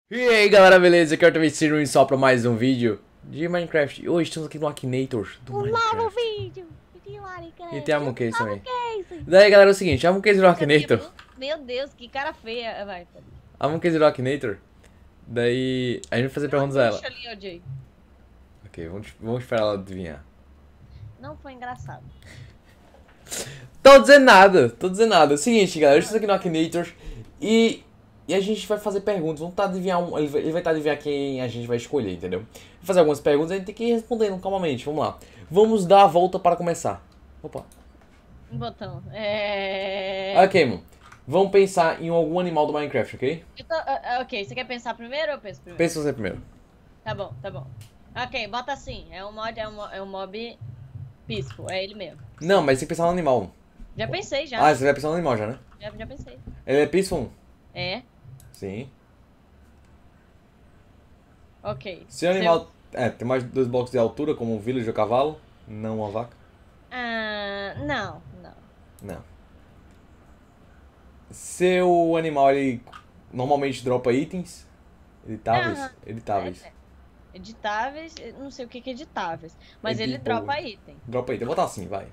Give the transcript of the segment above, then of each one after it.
E aí galera, beleza? Aqui é o Arthur só para mais um vídeo de Minecraft. E hoje estamos aqui no Akinator do Um novo Minecraft. vídeo de E tem Minecraft. a Um Mooncase novo também. case. Daí galera, é o seguinte, a Mooncase do Essa minha Akinator. Meu Deus, que cara feia. Vai, pode. A Mooncase do Akinator. Daí a gente vai fazer Vê um perguntas a ela. bicho ali, ô Jay. Ok, vamos esperar ela adivinhar. Não foi engraçado. Tô dizendo nada, tô dizendo nada. É o seguinte galera, eu estou aqui no Akinator e a gente vai fazer perguntas. Vamos tá adivinhar ele vai estar adivinhar quem a gente vai escolher, entendeu? Vou fazer algumas perguntas e a gente tem que ir respondendo calmamente. Vamos lá. Vamos dar a volta para começar. Opa. Um botão. Ok, mano. Vamos pensar em algum animal do Minecraft, ok? Ok, você quer pensar primeiro ou eu penso primeiro? Pensa você primeiro. Tá bom, tá bom. Ok, bota assim. É um mob peaceful. É ele mesmo. Não, Sim. mas tem que pensar no animal. Já pensei, já. Ah, você vai pensar no animal já, né? Já pensei. Ele é peaceful? É. Sim. Ok. Se o Seu. animal tem mais de 2 blocos de altura, como um villager ou cavalo, não uma vaca. Ah, não, não. Não. Seu animal, ele normalmente dropa itens editáveis? Aham. Editáveis. Editáveis, eu não sei o que que é editáveis, mas ele Editable. dropa item. Dropa item. Vou botar assim, vai.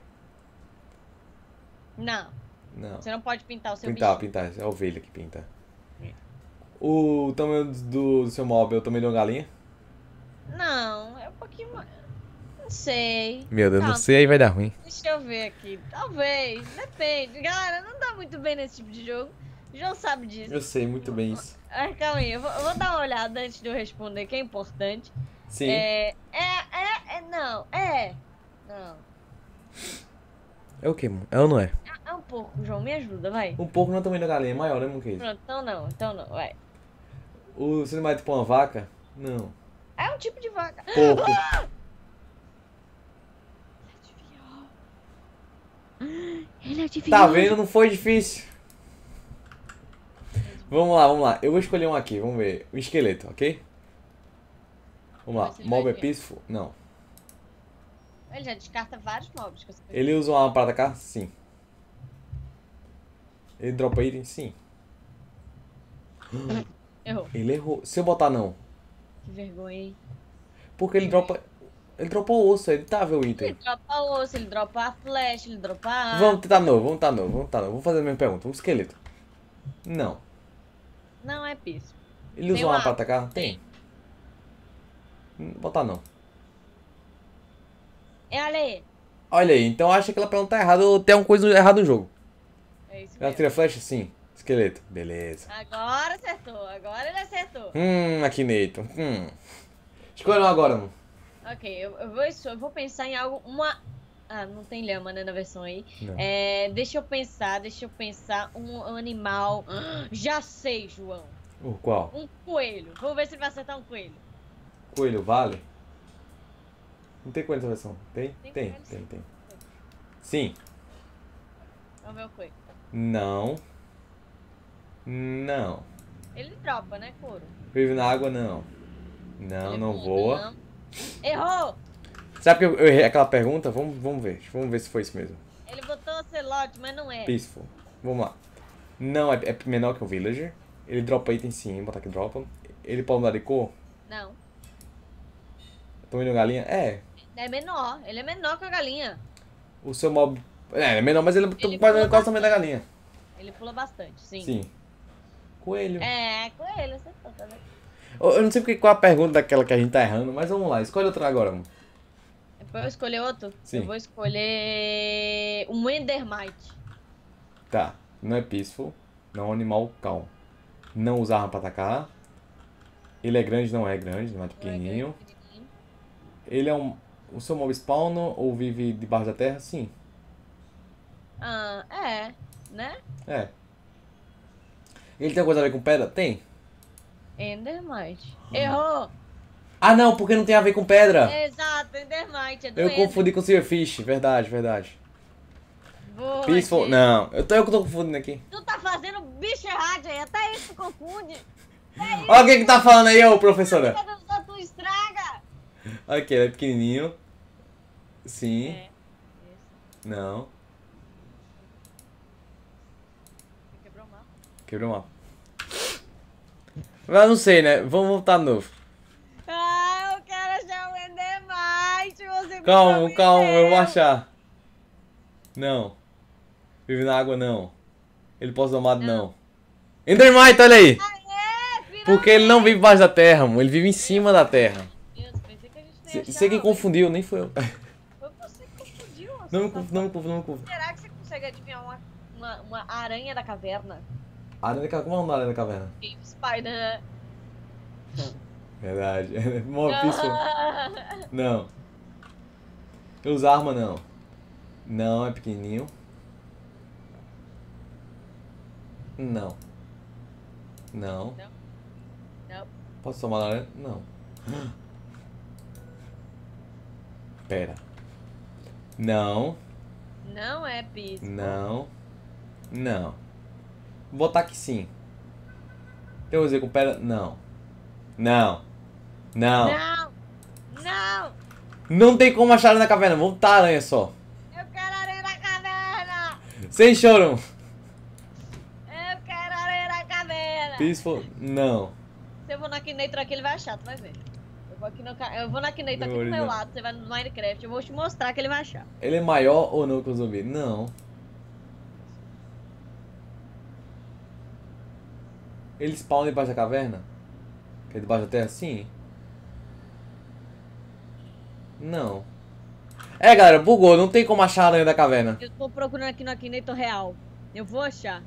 Não, Não. você não pode pintar o seu Pintar, bichinho. pintar. É a ovelha que pinta. É. O tamanho do seu mob é o tamanho de uma galinha? Não, é um pouquinho mais. Não sei. Meu Deus, não Calma, sei, aí vai dar ruim. deixa eu ver aqui. Talvez, depende. Galera, não dá muito bem nesse tipo de jogo. O João sabe disso. Eu sei muito bem isso. Calma aí, eu vou dar uma olhada antes de eu responder, que é importante. Sim. Não, é. Não. É o que, mano? É ou não é? É um pouco, João, me ajuda, vai. Um pouco não é o tamanho da galinha, é maior, né, Monquês? Pronto, então não, vai. O seu animal é tipo uma vaca? Não. É um tipo de vaca. Porco. Ele Tá adivinhou. vendo? Não foi difícil. Vamos lá, vamos lá. Eu vou escolher um aqui, vamos ver. Um esqueleto, ok? Vamos Vamos ver lá. se ele vai Mob é adivinhar. peaceful? Não. Ele já descarta vários mobs que você pode Ele ver. usa uma arma pra atacar? Sim. Ele dropa item? Sim. Errou. Ele errou. Se eu botar não. Que vergonha, hein? Porque ele dropa. Ele dropa o osso, é editável o Ele item. dropa osso, ele dropa a flecha, ele dropa a Vamos arma. tentar novo, vamos tentar novo, vamos tentar novo. Vamos fazer a mesma pergunta. Um esqueleto. Não. Não é piso. Ele usa Tem uma uma arma pra arma. atacar? Tem. Tem. Botar não. Olha aí. Olha aí, então acha que aquela pergunta tá errada ou tem alguma coisa errada no jogo. É isso Ela mesmo. tira flecha? Sim. Esqueleto. Beleza. Agora acertou. Agora ele acertou. Akinator. Escolha um agora, mano. Ok, eu vou pensar em algo. Ah, não tem lhama, né, na versão aí. Não. Deixa eu pensar. Um animal. Já sei, João. O qual? Um coelho. Vamos ver se ele vai acertar um coelho. Coelho vale? Não tem coelho nessa versão. Tem? Tem Tem, coelho, tem, sim. tem. Sim. Vamos ver o coelho. Não. Não. Ele dropa, né, couro? Vive na água? Não. Não, Ele não voa, voa. não. Errou! Sabe que eu errei aquela pergunta? Vamos ver. Vamos ver se foi isso mesmo. Ele botou ocelote, mas não é. Peaceful. Vamos lá. Não, é menor que o Villager. Ele dropa item sim, botar que dropa. Ele pode mudar de cor? Não. Tamanho de uma galinha? É. É menor. Ele é menor que a galinha. O seu mob. É menor, mas ele Ele quase pula quase o tamanho da bastante. galinha. Ele pula bastante, sim. Sim. Coelho. Coelho, acertou, tá vendo? Eu não sei porque qual a pergunta daquela que a gente tá errando, mas vamos lá. Escolhe outra agora, mano. Depois eu escolher outro. Sim. Eu vou escolher um Endermite. Tá. Não é peaceful. Não é um animal calmo. Não usa arma pra atacar. Ele é grande, não é grande, não é pequenininho. Pequenininho. Ele é um. O seu mob spawn ou vive debaixo da terra? Sim. Ah, né? É. Ele tem alguma coisa a ver com pedra? Tem. Endermite. Errou! Ah não, porque não tem a ver com pedra. Exato, Endermite, é do Eu Ender. confundi com Silverfish. Verdade, verdade. Boa, Peaceful. gente. Não, eu que tô confundindo aqui. Tu tá fazendo bicho errado aí, até isso tu confunde. É Olha o que tá falando aí, ô professora. isso que tu estraga. Aqui, ele é pequenininho. Sim. Isso. Não. Quebrou o mapa. Quebrou o mapa. Mas não sei, né? Vamos voltar de novo. Ah, eu quero achar o Endermite. Você Calma, me calma, eu vou deu. achar. Não. Vive na água, não. Ele pode domado, não. Endermite, olha aí! Aê, Porque ele não vive finalmente. embaixo da terra, amor. Ele vive em cima da terra. Deus, pensei que a gente não ia Você que achar, confundiu, nem foi eu. Foi você que confundiu. Não me Nossa, confundo, não me confundo, não me confundo. será que você consegue adivinhar uma aranha da caverna? Aranha da caverna, como é o nome da aranha da caverna? Cave Spider. Verdade. Mó peaceful. Não. Eu uso arma, não. Não, é pequenininho. Não. Não. Não. Posso tomar laranja? Não. Pera. Não. Não é pisco. Não. Não. Vou botar aqui sim. Tem um com pera? Não. Não. Não. Não. Não. Não tem como achar na caverna. Vamos botar aranha só. Eu quero areia da caverna. Sem choro. Eu quero areia da caverna. Peaceful? Não. Se eu vou na Akinator aqui, ele vai achar, tu vai ver. Eu vou na Akinator aqui Não, do meu não. lado, você vai no Minecraft, eu vou te mostrar que ele vai achar. Ele é maior ou não que o zumbi? Não. Ele spawna debaixo da caverna? Que é debaixo da terra? Sim. Não. É, galera, bugou. Não tem como achar a aranha da caverna. Eu tô procurando aqui no Akinator real. Eu vou achar.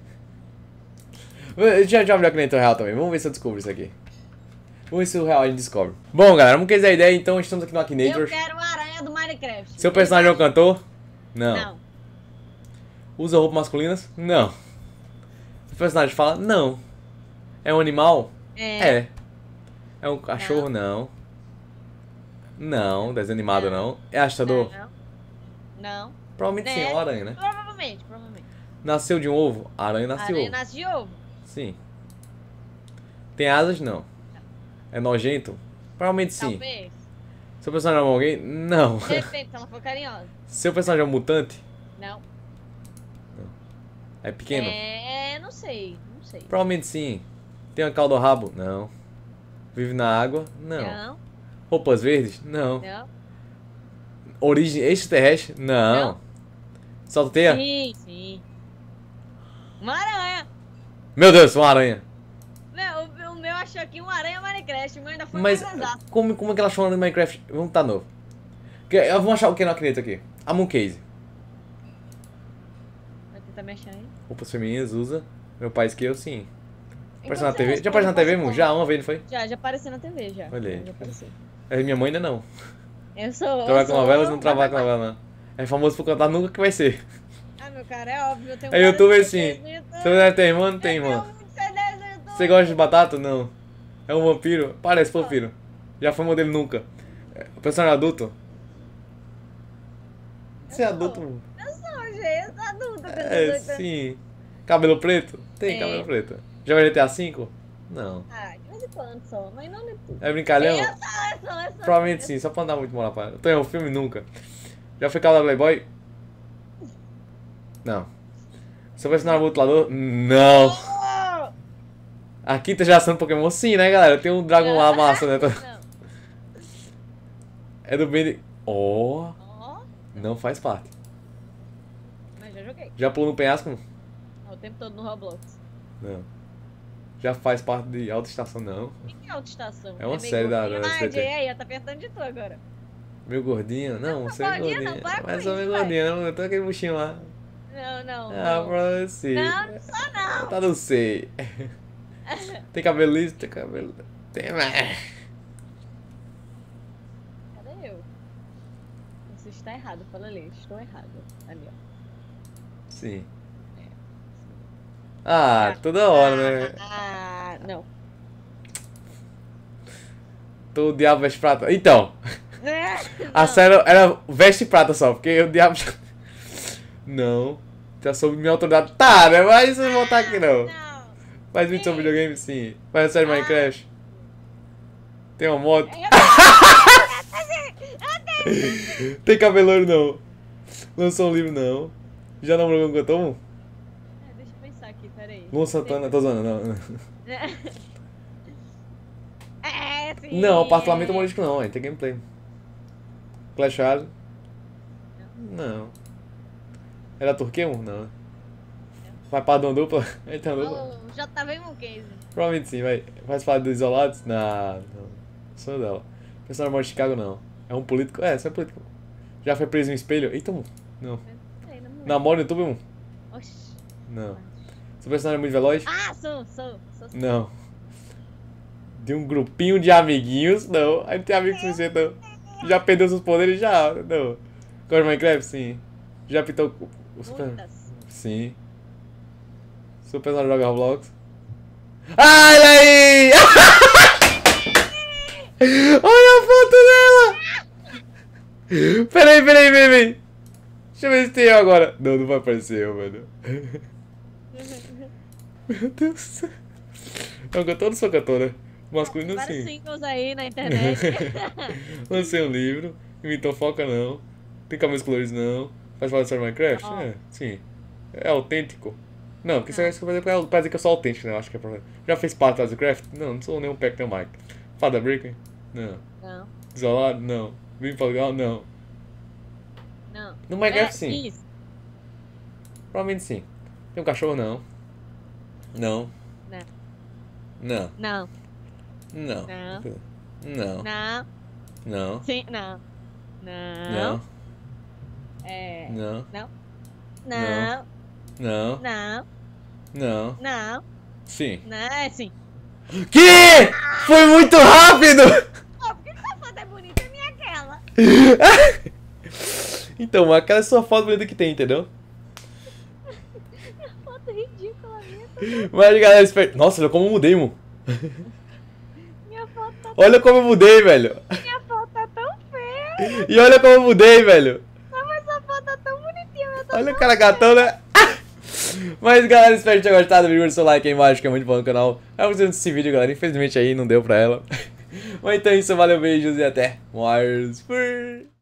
Já abriu aqui na real também. Vamos ver se eu descubro isso aqui. Vamos ver se o real a gente descobre. Bom, galera, vamos querer a ideia. Então, estamos aqui no Akinator. Eu quero uma aranha do Minecraft. Seu personagem é um cantor? Não. Não. Usa roupas masculinas? Não. O personagem fala? Não. É um animal? É. É um cachorro? Não. Não, desenho animado não. É assustador? Não. Não. Provavelmente sim, é uma aranha, né? Provavelmente. Nasceu de um ovo? A aranha nasceu de Aranha ovo. nasce de ovo. Sim. Tem asas? Não. É nojento? Provavelmente sim. Talvez. Seu personagem é alguém? Não. Depende, se ela for carinhosa. Seu personagem é um mutante? Não. É pequeno? Não sei. Não sei. Provavelmente sim. Tem uma cauda ao rabo? Não. Vive na água? Não. Não. Roupas verdes? Não. Não. Origem extraterrestre? Não. Não. Solta teia? Sim. Uma aranha. Meu Deus, uma aranha. O meu achou aqui uma aranha Minecraft, o meu ainda foi Mas mais exato. como é que ela chama no Minecraft? Vamos tá novo. Vamos achar o que na caneta aqui? A Mooncase. Vai tentar me achar aí. Roupas femininas, usa. Meu pai que eu sim. Então Apareceu na você TV? Já responde, apareceu na TV, você irmão? fala. Já, uma vez, não foi? Já apareceu na TV, já. Olha aí. Já apareceu. É minha mãe ainda não. Eu sou. Trabalha com novelas, não trabalha com novela, não. É famoso por cantar, nunca que vai ser. Ah, meu cara, é óbvio. Eu tenho É vários youtuber CDs sim. no YouTube. Você não tem irmã? Não tem Eu irmã. tenho muitos CDs no YouTube. Você gosta de batata? Não. É um vampiro? Parece vampiro. Já foi modelo nunca. O personagem adulto? Você é adulto? Eu sou, gente. Eu sou adulta. eu tenho É, 18 anos. sim. Cabelo preto? Tem É. cabelo preto. Já vai GTA V? Não. Ah, de vez em quando só, mas não de tudo. É brincalhão? Eu sou. Provavelmente sim, só pra não dar muito moral pra ela. Tô em um filme nunca. Já foi calado Playboy? Não. Seu personagem é lutador? Não. Oh! A quinta geração do Pokémon? Sim, né, galera? Tem um Dragon lá massa, né? Não. É do Ben... Oh, Ó, não faz parte. mas já joguei. Já pulou no penhasco? O tempo todo no Roblox. Não. Já faz parte de Alta Estação? Não. O que é autoestação? É uma meio série da gordinho. SBT. Ah, aí, tá perguntando de tu agora. Meu gordinho? Não, você é gordinha não, gordinho. para com Mas sou isso, meio vai. gordinho, não. Eu tô aquele buchinho lá. Não. Ah, pra você. Não sou não. Tá, não sei. Tem cabelo liso? Tem cabelo... Tem mais. Cadê eu? Você está errado, fala ali. Estou errado. Ali, ó. Sim. Ah, toda hora, né? Ah, não. Tô o diabo veste prata. Então, a Não. série era veste prata só, porque o diabo... Não. Já soube minha autoridade. Tá, né? Mas não vou botar aqui não. Não. Faz vídeo sobre videogame, sim. Faz a série Minecraft. Tem uma moto. Tem cabeleiro, não. Lançou um livro, não. Já namorou com um cantor? Deixa eu pensar aqui, peraí. Luan Santana, tô zoando, não. sim. Não, apartamento humorístico não, aí tem gameplay. Clash Royale? Não. Era Turquia 1? Não. Vai padrão dupla? Então dupla. O JV115. Provavelmente sim, vai. Faz parte dos Isolados? Não. Sou dela. Personagem normal de Chicago não. É um político? É, você é político. Já foi preso em espelho? Eita, não. Não sei, não me lembro. Namora no YouTube 1? Oxi. Não. Seu personagem é muito veloz? Ah, sou. Não. De um grupinho de amiguinhos? Não. Aí não tem amigos suficiente, não. Já perdeu seus poderes? Já. Não. Gosta de Minecraft? Sim. Já pintou o super... Muitas. Sim. Seu personagem joga Roblox? Ah, olha aí! Olha a foto dela! Peraí. Deixa eu ver se tem eu agora. Não vai aparecer eu, velho. Meu Deus do céu. É um cantor ou sou cantora? Masculino Vários sim. singles aí na internet. Lancei um livro. Imitou foca não. Tem cabelos coloridos não. Faz parte do Minecraft? Não. É, sim. É autêntico? Não, porque isso é pra dizer que eu sou autêntico, né? Eu acho que é problema. Já fez parte do Minecraft? Não sou nenhum pack nem o Mike. Fada Breaker? Não. Não. Isolado? Não. Vim pra legal? Não. Não. No Minecraft sim. Isso. Provavelmente sim. Tem um cachorro? Não. Não. Não. Não. Não. Não. Não. Não. Não. Não. Sim. Não. Não. É. Não. Não. Não. Não. Não. Não. Não. Não. Sim. Não. É sim. Que? Foi muito rápido! Ó, por que essa foto é bonita? A minha é aquela. Então, aquela é sua foto bonita que tem, entendeu? Foto ridícula minha. Mas galera, espera. Nossa, olha como eu mudei, mano. Minha foto tá, Olha como eu mudei, velho. minha foto tá tão feia. E olha como eu mudei, velho. Mas essa foto tá tão bonitinha. Eu tô Olha o cara gatão, né? Mas galera, espero que tenham gostado. Deixa o seu like aí embaixo, que é muito bom no canal. Eu gostei desse vídeo, galera. Infelizmente aí não deu pra ela. Mas então é isso, valeu, beijos e até mais. Fui.